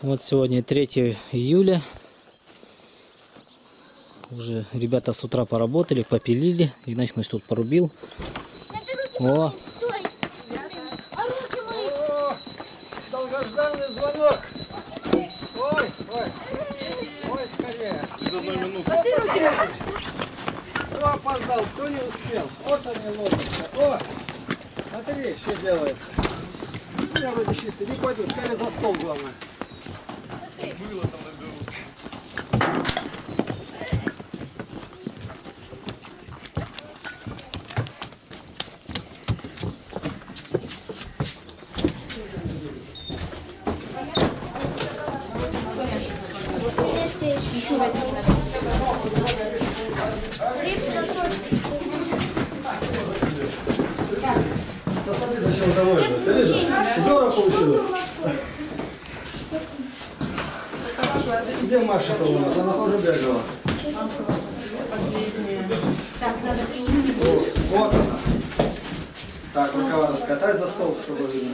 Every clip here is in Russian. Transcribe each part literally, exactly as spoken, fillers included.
Вот сегодня третье июля. Уже ребята с утра поработали, попилили. Игнатьевич тут порубил. О! О, долгожданный звонок. Ой, ой, ой, скорее. Через одну минуту. Кто опоздал, кто не успел. Вот они лодочка. О, смотри, что делается. Я вроде чистый, не пойду, скорее за стол главное. Было там наберутся. Еще возьми. Посмотри, зачем довольно. Ты видишь? Здорово получилось. Где Маша-то у нас? Она тоже бегала. Так, надо принести. Вот она. Так, рукава раскатай за стол, чтобы видно.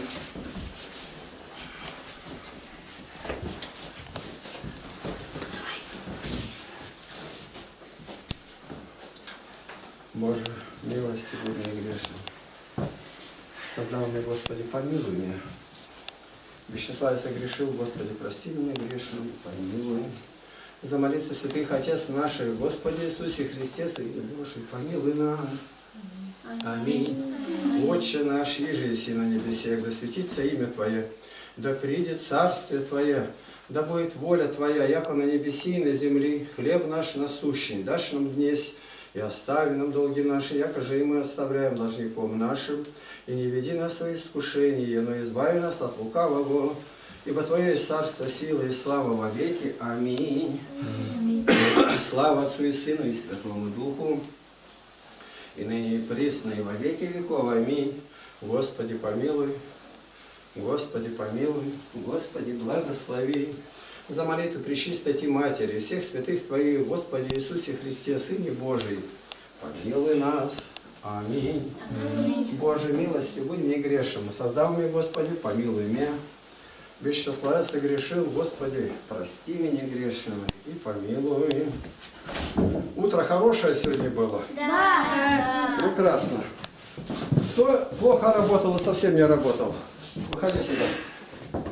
Боже, милости будь мне грешен. Создал меня, Господи, помилуй меня. Без числа я согрешил, Господи, прости меня грешным, помилуй. За молитву святых Отец наших, Господи Иисусе Христе, Сын Божий, помилуй нас. Аминь. Отче наш, иже еси на небесех, да светится имя Твое, да придет царствие Твое, да будет воля Твоя, яко на небеси и на земли, хлеб наш насущный, дашь нам днесь, и остави нам долги наши, яко же и мы оставляем должником нашим, и не веди нас в свои искушения, но избави нас от лукавого, ибо Твое есть царство, сила и слава во веки. Аминь. Аминь. Слава Отцу и Сыну и Святому Духу, и ныне и присно, и во веки веков. Аминь. Господи, помилуй, Господи, помилуй, Господи, благослови. За молитву Пречистой Матери, всех святых Твоих, Господи Иисусе Христе, Сыне Божий, помилуй нас. Аминь. Аминь. Божьей милостью будь мне грешным. Создал меня, Господи, помилуй меня. Без числа я согрешил, Господи, прости меня грешного и помилуй. Утро хорошее сегодня было? Да. Прекрасно. Кто плохо работал и совсем не работал? Выходи сюда.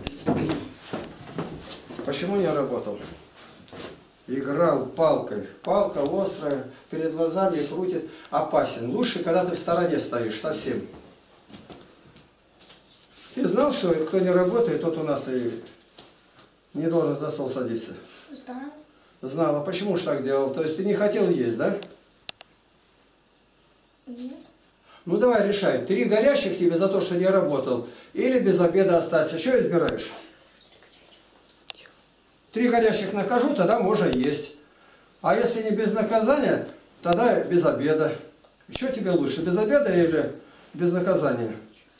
Почему не работал? Играл палкой. Палка острая, перед глазами крутит. Опасен. Лучше, когда ты в стороне стоишь, совсем. Ты знал, что кто не работает, тот у нас и не должен за стол садиться? Знал. Знал. А почему же так делал? То есть ты не хотел есть, да? Нет. Ну давай решай. Три горящих тебе за то, что не работал, или без обеда остаться. Что избираешь? Три горящих накажу, тогда можно есть. А если не без наказания, тогда без обеда. Что тебе лучше, без обеда или без наказания?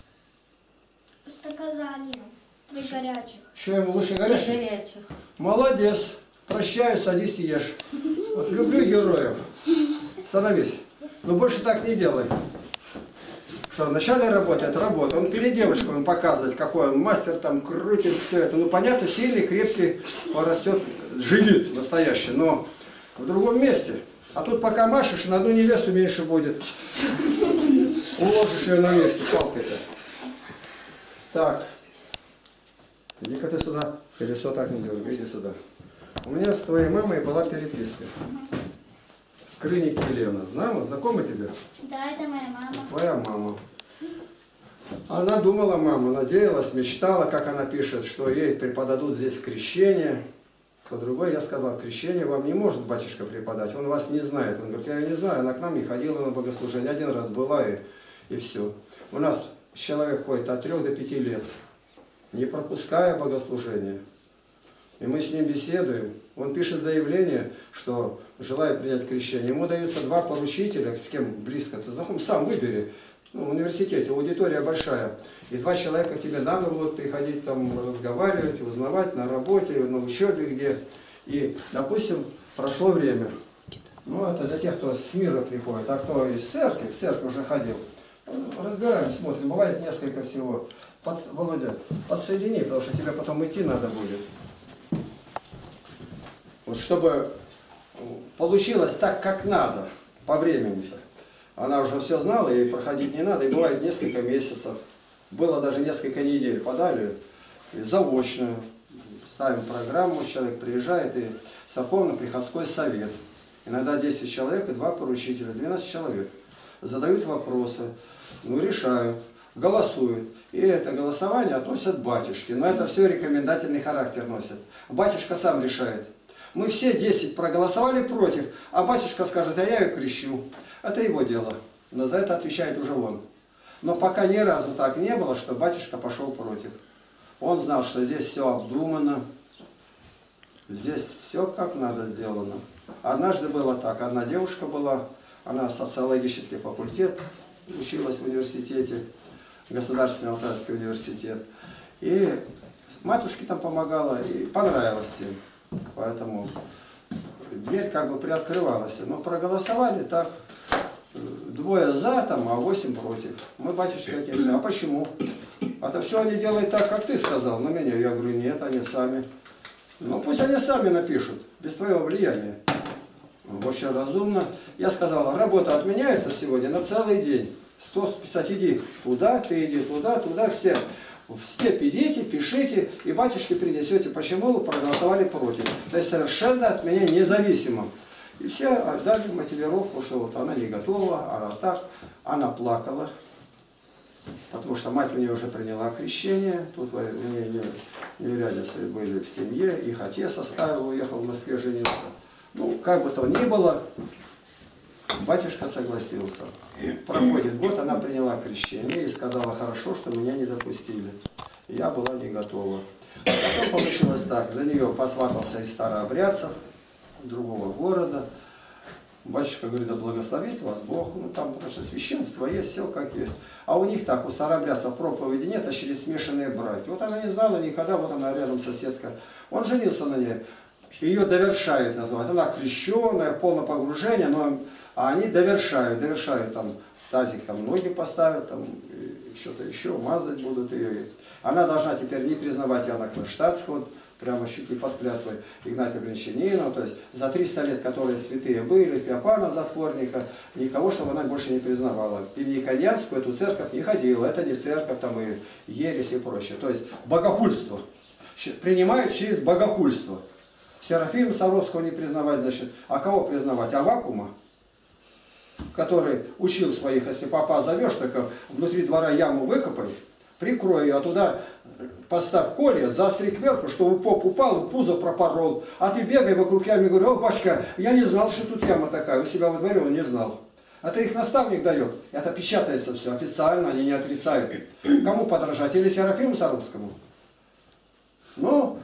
С наказанием. Три горячих. Что ему лучше горящих? Три горячих. Молодец. Прощаю, садись и ешь. Вот, люблю героев. Становись. Но больше так не делай. Что, вначале работает, работа. Он перед девушкой он показывает, какой он мастер, там крутит все это. Ну, понятно, сильный, крепкий, он растет, жилит настоящий, но в другом месте. А тут пока машешь, на одну невесту меньше будет. Уложишь ее на месте палкой-то. Так. Иди-ка ты сюда. Колесо так не делай, иди сюда. У меня с твоей мамой была переписка. Скрынник Елена. Знала? Знакома тебе? Да, это моя мама. Твоя мама. Она думала, мама, надеялась, мечтала, как она пишет, что ей преподадут здесь крещение. По другой я сказал, крещение вам не может батюшка преподать, он вас не знает. Он говорит, я ее не знаю, она к нам не ходила на богослужение, один раз была и, и все. У нас человек ходит от трех до пяти лет, не пропуская богослужение. И мы с ним беседуем. Он пишет заявление, что желает принять крещение. Ему даются два поручителя, с кем близко ты знаком, сам выбери. Ну, в университете аудитория большая. И два человека к тебе надо будут приходить, там, разговаривать, узнавать на работе, на учебе где. И, допустим, прошло время. Ну, это для тех, кто с мира приходит, а кто из церкви, в церковь уже ходил. Разбираем, смотрим. Бывает несколько всего. Под, Володя, подсоедини, потому что тебе потом идти надо будет. вот чтобы получилось так, как надо, по времени-то. Она уже все знала, ей проходить не надо, и бывает несколько месяцев. Было даже несколько недель, подали заочную. Ставим программу, человек приезжает, и церковно-приходской совет. Иногда десять человек и два поручителя, двенадцать человек. Задают вопросы, ну, решают, голосуют. И это голосование относят батюшке. Но это все рекомендательный характер носит. Батюшка сам решает. Мы все десять проголосовали против, а батюшка скажет, а я ее крещу. Это его дело. Но за это отвечает уже он. Но пока ни разу так не было, что батюшка пошел против. Он знал, что здесь все обдумано, здесь все как надо сделано. Однажды было так. Одна девушка была, она социологический факультет, училась в университете, Государственный Алтайский университет. И матушке там помогала, и понравилось им. Поэтому дверь как бы приоткрывалась. Но проголосовали так, двое за, там, а восемь против. Мы, батюшка, отец, а почему? Это все они делают так, как ты сказал на меня. Я говорю, нет, они сами. Ну пусть они сами напишут, без твоего влияния. Очень разумно. Я сказал, работа отменяется сегодня на целый день. Сто писать, иди туда, ты иди туда, туда, все. В степь идите, пишите, и батюшке принесете, почему вы проголосовали против. То есть совершенно от меня независимо. И все отдали мотивировку, что вот она не готова, она так, она плакала. Потому что мать у нее уже приняла крещение. Тут у нее неурядицы были в семье, их отец оставил, уехал в Москве, женился. Ну, как бы то ни было, батюшка согласился. Проходит год, она приняла крещение и сказала, хорошо, что меня не допустили. Я была не готова. Потом получилось так, за нее посватался из старообрядцев другого города. Батюшка говорит, да благословит вас Бог. Ну там, потому что священство есть, все как есть. А у них так, у старообрядцев проповеди нет, а через смешанные братья. Вот она не знала никогда, вот она рядом соседка. Он женился на ней. Ее довершают называют. Она крещенная, полное погружение, но а они довершают, довершают там тазик, там ноги поставят, там что-то еще, мазать будут ее. Она должна теперь не признавать Иоанна Кронштадтского, прямо чуть не под клятвой Игнатия Брянчанина, то есть за триста лет, которые святые были, Феофана Затворника, никого, чтобы она больше не признавала. И в Никодианскую эту церковь не ходила, это не церковь, там и ересь и прочее. То есть богохульство. Принимают через богохульство. Серафима Саровского не признавать, значит, а кого признавать? Аввакума, который учил своих, если попа зовешь, только внутри двора яму выкопай, прикрой ее, а туда поставь колья, заостри кверху, чтобы поп упал и пузо пропорол. А ты бегай вокруг ямы и говоришь, о, Пашка, я не знал, что тут яма такая. У себя во дворе он не знал. Это их наставник дает. Это печатается все официально, они не отрицают. Кому подражать? Или Серафиму Саровскому? Ну,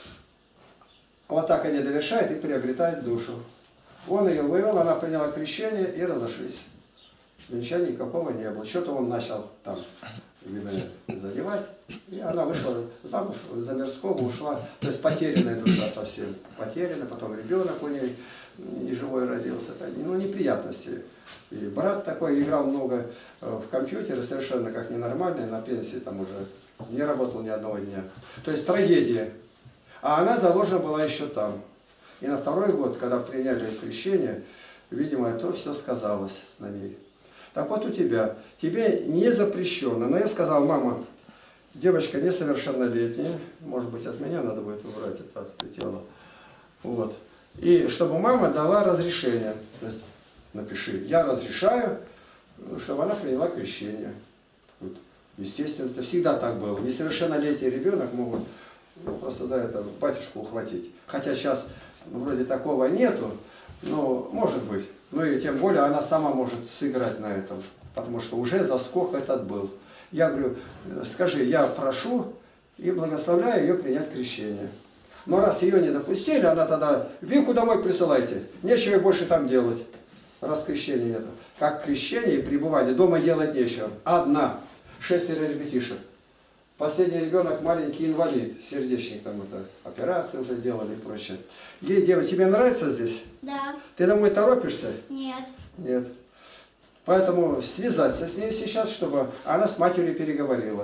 вот так они довершают и приобретают душу. Он ее вывел, она приняла крещение и разошлись. Венчания никакого не было. Что-то он начал там, видно, задевать. И она вышла замуж, за мирского ушла. То есть потерянная душа совсем. Потерянная, потом ребенок у ней неживой родился. Это, ну, неприятности. И брат такой играл много в компьютере, совершенно как ненормальный, на пенсии там уже не работал ни одного дня. То есть трагедия. А она заложена была еще там. И на второй год, когда приняли крещение, видимо, это все сказалось на ней. Так вот у тебя, тебе не запрещено. Но я сказал, мама, девочка несовершеннолетняя, может быть, от меня надо будет убрать это от тела. Вот. И чтобы мама дала разрешение. То есть, напиши, я разрешаю, чтобы она приняла крещение. Вот. Естественно, это всегда так было. Несовершеннолетний ребенок могут ну, просто за это батюшку ухватить. Хотя сейчас ну, вроде такого нету, но может быть. Ну и тем более она сама может сыграть на этом, потому что уже заскок этот был. Я говорю, скажи, я прошу и благословляю ее принять крещение. Но раз ее не допустили, она тогда, Вику домой присылайте, нечего больше там делать, раз крещения нет. Как крещение и пребывание, дома делать нечего. Одна, шестеро ребятишек. Последний ребенок маленький инвалид, сердечник там это, операции уже делали и прочее. Ей, дева, тебе нравится здесь? Да. Ты домой торопишься? Нет. Нет. Поэтому связаться с ней сейчас, чтобы она с матерью переговорила.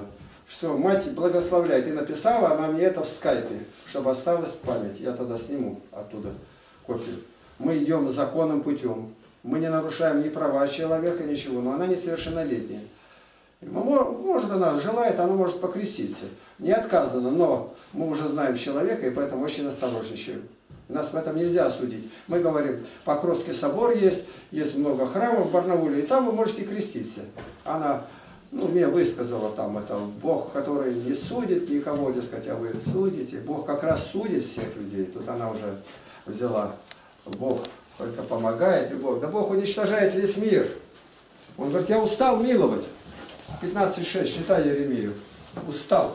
Что мать благословляет. И написала она мне это в скайпе, чтобы осталась память. Я тогда сниму оттуда копию. Мы идем законным путем. Мы не нарушаем ни права человека, ничего. Но она несовершеннолетняя. Может, она желает, она может покреститься. Не отказано, но мы уже знаем человека, и поэтому очень осторожничаем. Нас в этом нельзя осудить. Мы говорим, Покровский собор есть, есть много храмов в Барнауле, и там вы можете креститься. Она, ну, мне высказала там, это Бог, который не судит никого, дескать, а вы судите. Бог как раз судит всех людей. Тут она уже взяла, Бог только помогает, любовь. Да Бог уничтожает весь мир. Он говорит, я устал миловать. пятнадцать шесть, читай Еремию. Устал.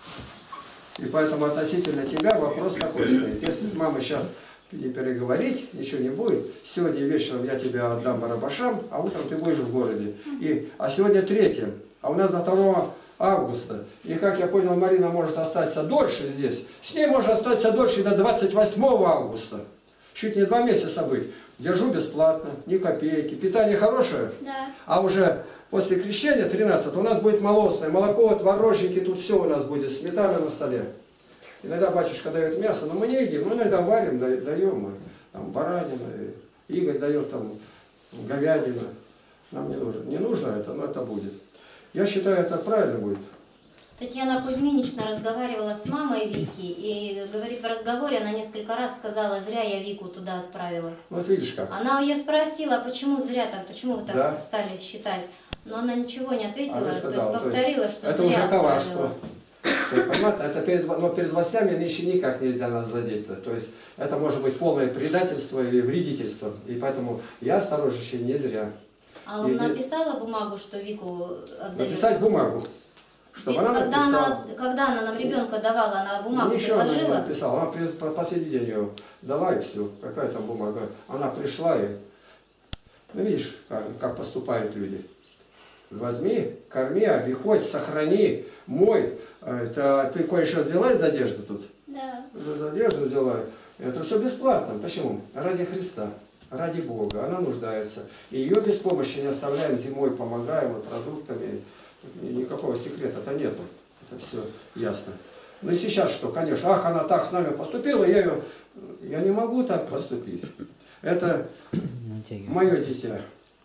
И поэтому относительно тебя вопрос такой стоит. Если с мамой сейчас не переговорить, ничего не будет. Сегодня вечером я тебя отдам барабашам, а утром ты будешь в городе. И, а сегодня третье, а у нас до второго августа. И как я понял, Марина может остаться дольше здесь. С ней может остаться дольше до двадцать восьмого августа. Чуть не два месяца быть. Держу бесплатно, ни копейки. Питание хорошее? Да. А уже после крещения, тринадцатого, у нас будет молочное, молоко, творожники, тут все у нас будет, сметана на столе. Иногда батюшка дает мясо, но мы не едим, мы иногда варим, даем мы, там, баранина, Игорь дает там говядина. Нам не нужно. Не нужно это, но это будет. Я считаю, это правильно будет. Татьяна Кузьминична разговаривала с мамой Вики, и, говорит, в разговоре она несколько раз сказала, зря я Вику туда отправила. Вот видишь как. Она ее спросила, почему зря так, почему вы так Да. стали считать. Но она ничего не ответила, Она то есть сказала, повторила, то есть что это зря уже коварство. отправила. Понятно? Это перед, но перед властями еще никак нельзя нас задеть. То есть это может быть полное предательство или вредительство. И поэтому я осторожничаю не зря. А он И- написала бумагу, что Вику отдает? Написать бумагу, чтобы она когда, написала. она, когда она нам ребенка давала, она бумагу Ничего она не приложила? написала. Она при- по- последний день ее дала и все. Какая там бумага. Она пришла и... Ну видишь, как, как поступают люди. Возьми, корми, обиходь, сохрани, мой. Это ты кое-что взяла из одежды тут? Да. Из одежды взяла. Это все бесплатно. Почему? Ради Христа. Ради Бога. Она нуждается. И ее без помощи не оставляем зимой, помогаем вот, продуктами. Никакого секрета-то нету. Это все ясно. Ну и сейчас что? Конечно, ах, она так с нами поступила, я ее... Я не могу так поступить. Это мое дитя.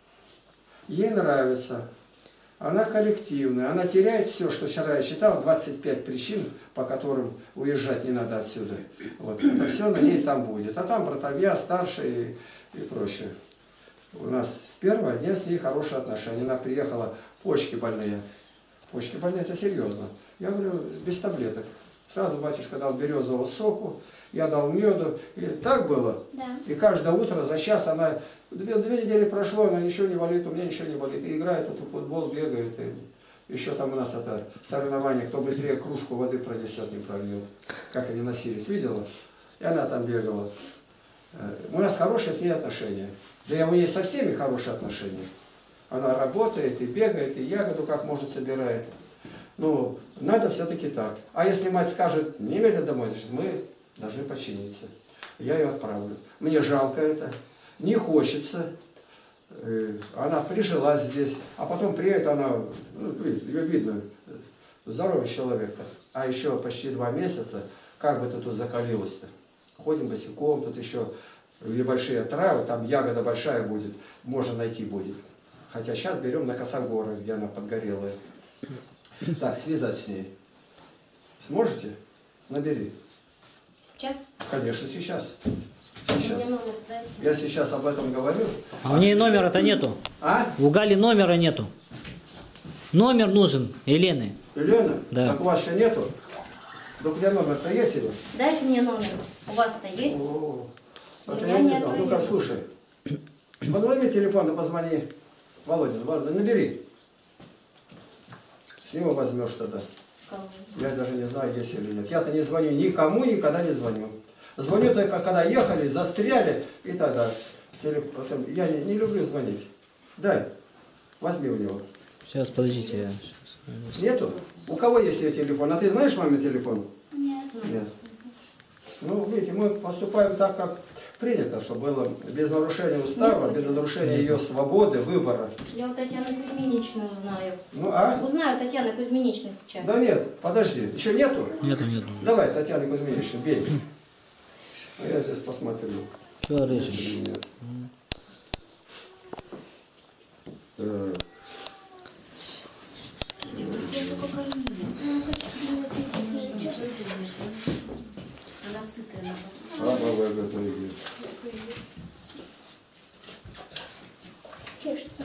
Ей нравится. Она коллективная. Она теряет все, что вчера я читал, двадцать пять причин, по которым уезжать не надо отсюда. Вот. Это все на ней там будет. А там братья, старшие и, и прочее. У нас с первого дня с ней хорошие отношения. Она приехала, почки больные. Почки больные, это серьезно. Я говорю, без таблеток. Сразу батюшка дал березового соку, я дал меду. И так было. Да. И каждое утро за час она... Две, две недели прошло, она ничего не болит, у меня ничего не болит. И играет, тут в футбол бегает. И еще там у нас это соревнование, кто быстрее кружку воды пронесет, не прольет. Как они носились, видела? И она там бегала. У нас хорошие с ней отношения. Да и у нее со всеми хорошие отношения. Она работает и бегает, и ягоду как может собирает. Ну, надо все-таки так. А если мать скажет, немедленно домой, значит, мы должны подчиниться. Я ее отправлю. Мне жалко это, не хочется. Она прижилась здесь, а потом приедет она, ну, ее видно, здоровый человек-то. А еще почти два месяца, как бы ты тут закалилась-то? Ходим босиком, тут еще небольшие травы, там ягода большая будет, можно найти будет. Хотя сейчас берем на Косогоры, где она подгорелая. Так, связать с ней. Сможете? Набери. Сейчас? Конечно, сейчас. Сейчас. Мне номер дайте. Я сейчас об этом говорю. А у нее номера-то нету. А? У Гали номера нету. Номер нужен Елены. Елена? Да. Так у вас еще нету? Так у тебя номер-то есть его? Дайте мне номер. У вас-то есть? О, У это меня я не нет знал. Ну-ка, номера. слушай. Подними телефон и позвони. Володя, Володя, набери. С него возьмешь тогда. Кого? Я даже не знаю, есть или нет. Я-то не звоню никому, никогда не звоню. Звоню только, когда ехали, застряли, и тогда. Телефон. Я не, не люблю звонить. Дай, возьми у него. Сейчас, подождите. Я сейчас... Нету? У кого есть ее телефон? А ты знаешь мамин телефон? Нет. Нет. Ну, видите, мы поступаем так, как принято, чтобы было без нарушения устава, без нарушения ее свободы, выбора. Я у Татьяны Кузьминичны узнаю. Ну, а? Узнаю Татьяны Кузьминичны сейчас. Да нет, подожди, еще нету? Нету, нету. Давай, Татьяна Кузьминична, бей. А я здесь посмотрю. Все, режешь. Нет. Так. Она сытая. Шабовая готовит. Чешется.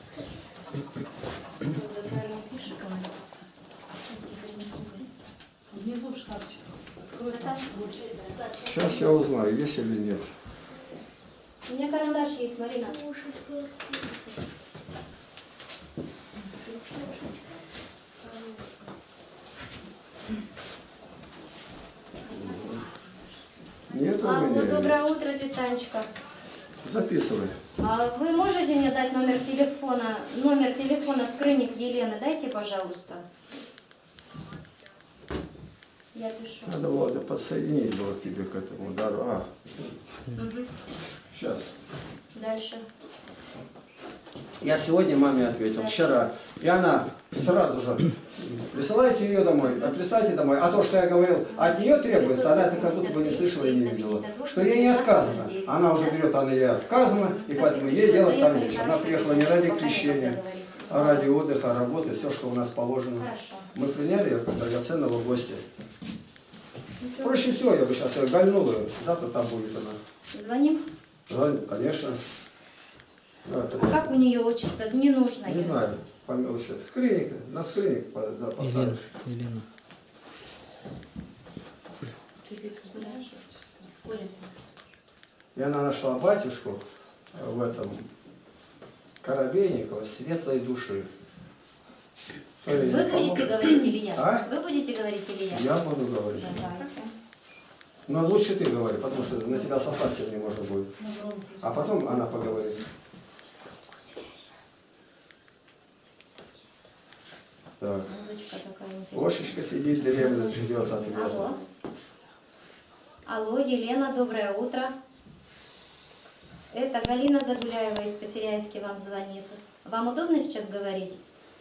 Внизу шкафчик. Сейчас я узнаю, есть или нет. У меня карандаш есть, Марина. Нет у Алло, меня. доброе утро, Тетянечка. Записывай. А вы можете мне дать номер телефона, номер телефона скрынник Елены? Дайте, пожалуйста. Я пишу. Надо было подсоединить было тебе к этому удару. А, Мгм. сейчас. Дальше. Я сегодня маме ответил, вчера. И она сразу же, присылайте ее домой, а присылайте домой. А то, что я говорил, от нее требуется, она это как будто бы не слышала и не видела. Что ей не отказано. Она уже берет, она ей отказано, и поэтому ей делать там нечего. Она приехала не ради крещения, а ради отдыха, работы, все, что у нас положено. Хорошо. Мы приняли ее как драгоценного гостя. Проще всего, я бы сейчас ее гольнул, завтра там будет она. Звоним? Да, конечно. Да, это- Как у нее отчество? Не нужно. Не ей. знаю, помелочи. Скринник, на скринник по- да, Елена. посадишь. Елена. И она нашла батюшку в этом Коробейникова светлой души. То ли Вы не будете помог- говорить или я? А? Вы будете говорить или я? Я буду говорить. Давайте. Но лучше ты говори, потому что на тебя сослаться не можно будет. А потом она поговорит. Так. Музычка такая интересная. Кошечка сидит, деревня ждет от тебя. Алло. Алло, Елена, доброе утро. Это Галина Загуляева из Потеряевки вам звонит. Вам удобно сейчас говорить?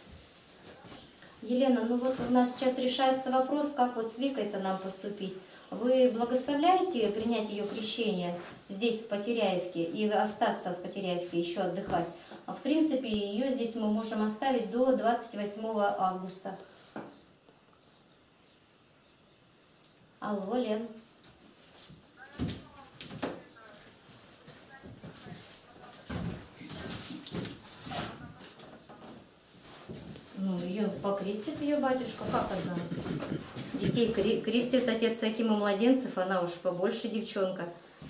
Елена, ну вот у нас сейчас решается вопрос, как вот с Викой-то нам поступить. Вы благословляете принять ее крещение здесь, в Потеряевке, и остаться в Потеряевке, еще отдыхать? А в принципе, ее здесь мы можем оставить до двадцать восьмого августа. Алло, Лен. Ну, ее покрестит ее батюшка, как одна? Детей кре- крестит отец Акима младенцев, она уж побольше девчонка.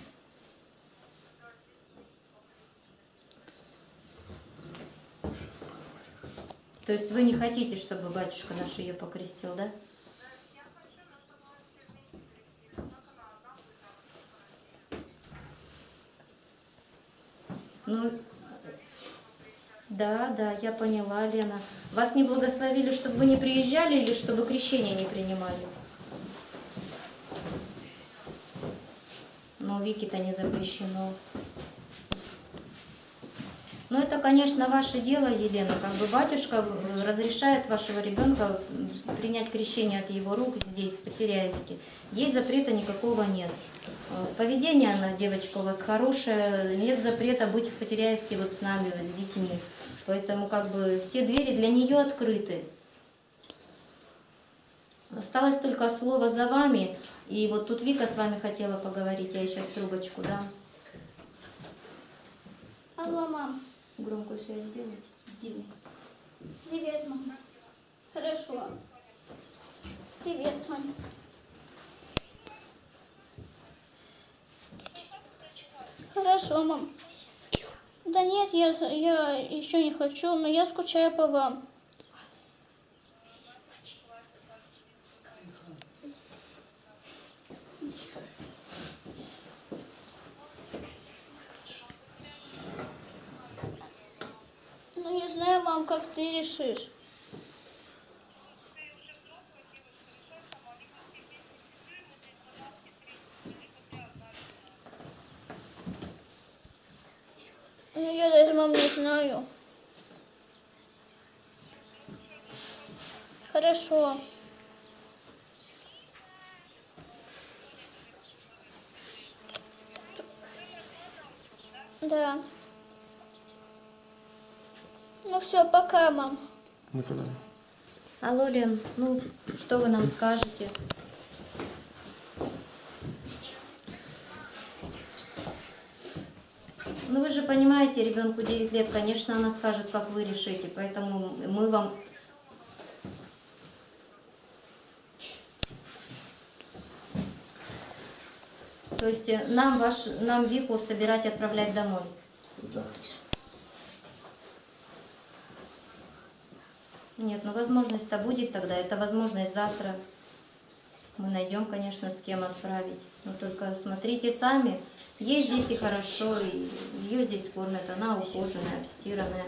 То есть вы не хотите, чтобы батюшка наш ее покрестил, да? Ну, да, да, я поняла, Лена. Вас не благословили, чтобы вы не приезжали или чтобы крещение не принимали? Но Вики-то не запрещено. Ну, это, конечно, ваше дело, Елена. Как бы батюшка разрешает вашего ребенка принять крещение от его рук здесь, в Потеряевке. Ей запрета никакого нет. Поведение она, девочка, у вас хорошее. Нет запрета быть в Потеряевке вот с нами, с детьми. Поэтому как бы все двери для нее открыты. Осталось только слово за вами. И вот тут Вика с вами хотела поговорить. Я ей сейчас трубочку дам. Алло, мам. Громкую связь сделайте. Сделай. Привет, мам. Хорошо. Привет, Соня. Хорошо, мам. Да нет, я, я еще не хочу, но я скучаю по вам. Ну, не знаю, мам, как ты решишь. Ну, я даже, мам, не знаю. Хорошо. Да. Ну все, пока, мам. Ну куда? Алло, Лен, ну что вы нам скажете? Ну вы же понимаете, ребенку девять лет, конечно, она скажет, как вы решите, поэтому мы вам... То есть э, нам, ваш, нам Вику собирать и отправлять домой. Завтра. Нет, ну возможность-то будет тогда, это возможность завтра. Мы найдем, конечно, с кем отправить. Но только смотрите сами. Ей здесь и хорошо, и ее здесь кормят, она ухоженная, обстиранная.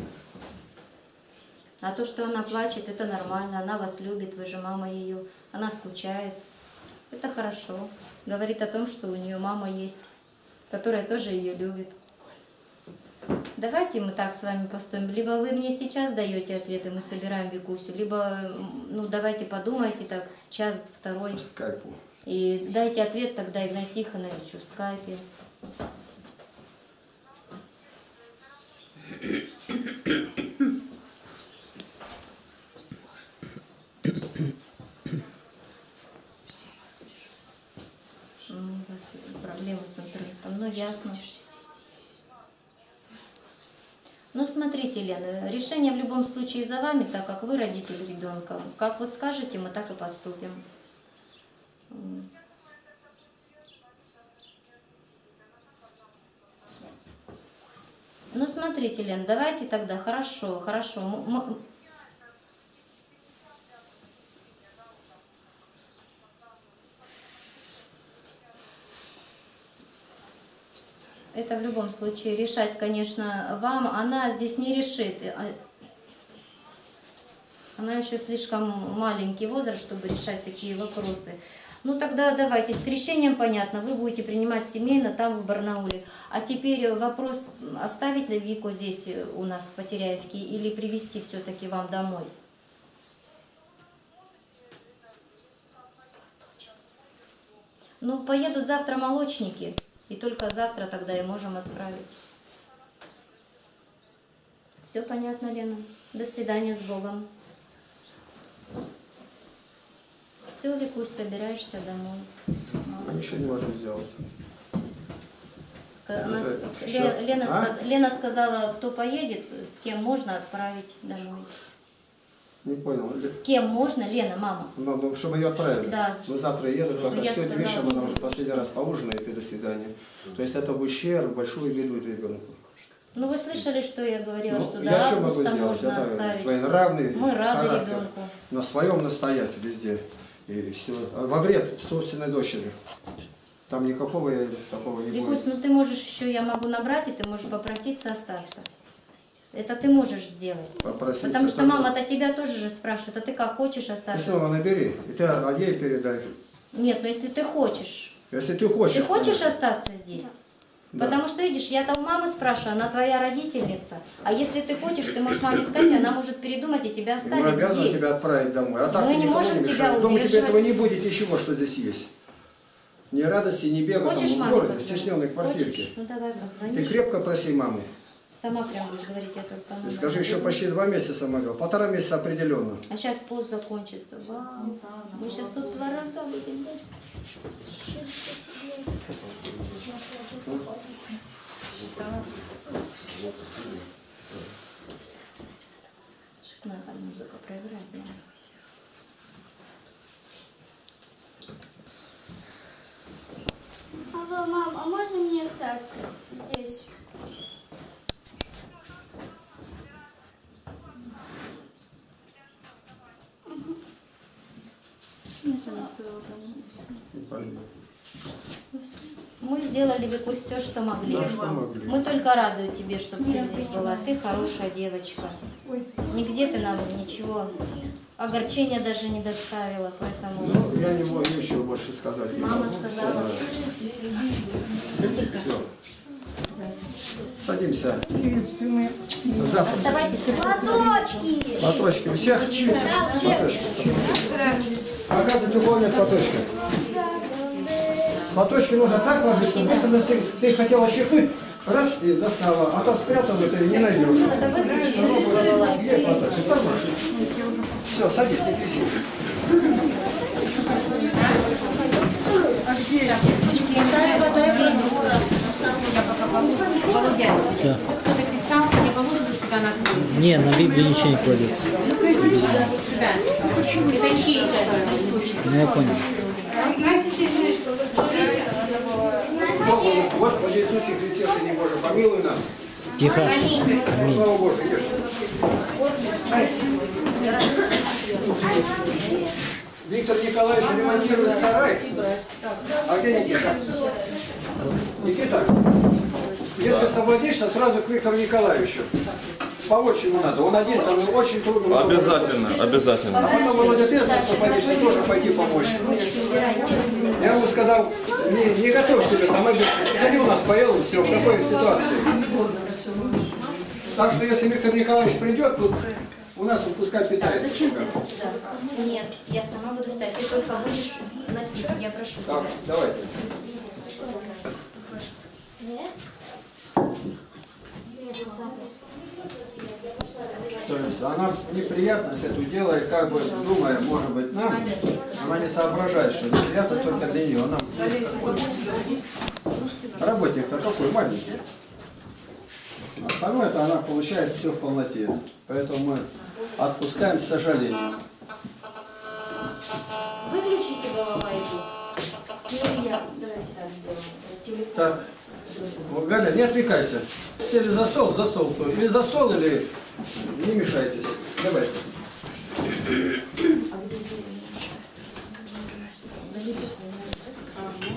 А то, что она плачет, это нормально, она вас любит, вы же мама ее, она скучает. Это хорошо. Говорит о том, что у нее мама есть, которая тоже ее любит. Давайте мы так с вами поступим. Либо вы мне сейчас даете ответы, мы собираем Викусю, либо ну давайте подумайте так, час, второй. По скайпу. И дайте ответ тогда Игнатию Тихоновичу в скайпе. У вас проблемы с интернетом, ну ясно. Ну смотрите, Лена, решение в любом случае за вами, так как вы родитель ребенка. Как вот скажете, мы так и поступим. Ну смотрите, Лен, давайте тогда, хорошо, хорошо. Мы... Это в любом случае решать, конечно, вам. Она здесь не решит. Она еще слишком маленький возраст, чтобы решать такие вопросы. Ну тогда давайте, с крещением понятно, вы будете принимать семейно там в Барнауле. А теперь вопрос, оставить ли Вику здесь у нас в Потеряевке или привезти все-таки вам домой? Ну, поедут завтра молочники, и только завтра тогда и можем отправить. Все понятно, Лена? До свидания, с Богом. Все, Викусь, собираешься домой. Мы ничего не можем сделать. Она, Это Лена, еще- Лена, а? сказ, Лена сказала, кто поедет, с кем можно отправить домой. Не понял. С кем можно, Лена, мама? Ну, ну, чтобы ее отправили. Да. Мы завтра едем, пока Я сегодня сказала. вечером она уже последний раз поужинает и до свидания. То есть это в ущерб, большую беду ребенку. Ну вы слышали, что я говорила, Ну, что я до что могу августа сделать? можно Это оставить. своенравный Мы рады характер. ребенку. На своем настоять везде. И все. А во вред собственной дочери. Там никакого я, такого не Викусь, будет. ну ты можешь еще, я могу набрать, и ты можешь попроситься остаться. Это ты можешь сделать. Попроситься, Потому что чтобы- мама-то тебя тоже же спрашивает, а ты как хочешь Ты остаться? снова набери, и ты а ей передай. Нет, но если ты хочешь. Если ты хочешь. Ты хочешь конечно. остаться здесь? Да. Потому что, видишь, я там у мамы спрашиваю, она твоя родительница. А если ты хочешь, ты можешь маме сказать, она может передумать и тебя И мы оставить обязаны здесь. тебя отправить домой. А так Мы ты не никому можем тебя мешаешь. Дома тебе удерживать. этого не будет, ничего, что здесь есть. Ни радости, ни бега Хочешь там в маме городе, в позвонить? стесненной квартирке. Хочешь? Ну давай Ты позвони. крепко проси маму. Сама прям будешь говорить, я только Ты номер скажи, еще наберу. почти два месяца могла. Полтора месяца определенно. А сейчас пост закончится. Вау. Мы сейчас тут творога будем есть. Шикарная музыка проиграет. Да. Алло, мам, а можно мне остаться здесь? Мы сделали, Викусь, все, что могли. Да, что могли. Мы только рады тебе, что ты здесь была. Ты хорошая девочка. Нигде ты нам ничего, огорчения даже не доставила, поэтому... Ну, я не могу ничего больше сказать. не Мама могу. сказала. Всё, да. Всё. Садимся. Завтра. Оставайтесь. Платочки. Платочки. У всех? Да, все. Платочки. Показывайте уголовник платочка. Платочки нужно так ложиться, если бы ты, ты хотела чихнуть, раз и достала, а то спрятала, ты не найдешь. Где платочек? Все, садись, не трясись. Володя, Все. кто-то писал, не положено сюда на кухню. Не, на Библию ничего не кладется. Сюда. Это чей-то листочек. Ну, я понял. Господи Иисусе Христе, Сыне Божий, помилуй нас. Тихо. Аминь. Слава Божию, ешь. Виктор Николаевич ремонтирует сарай. А где Никита? Никита, если освободишься, сразу к Виктору Николаевичу. Помочь ему надо. Он один, там очень трудно. Обязательно, обязательно. А потом, Володя, ты освободишься, тоже пойди помочь. Я ему сказал, не, не готовь себя, там, иди у нас поел, и все, в такой ситуации. Так что, если Виктор Николаевич придет, тут у нас он пускай питается. Зачем ты это сюда? Нет, я сама буду ставить. Ты только будешь носить, я прошу Так, тебя. давайте. То есть она неприятность эту делает, как бы думая, может быть, нам, она не соображает, что неприятность только для нее. Она... Работник-то какой маленький. Остальное-то она получает все в полноте. Поэтому мы отпускаем с сожалением. Выключите балалайку. Ну, я, давайте так сделаем. Телефон. Так, вот, Галя, не отвлекайся. Сели за стол, за стол. Или за стол, или не мешайтесь. Давай. А где зелень наша? Залили.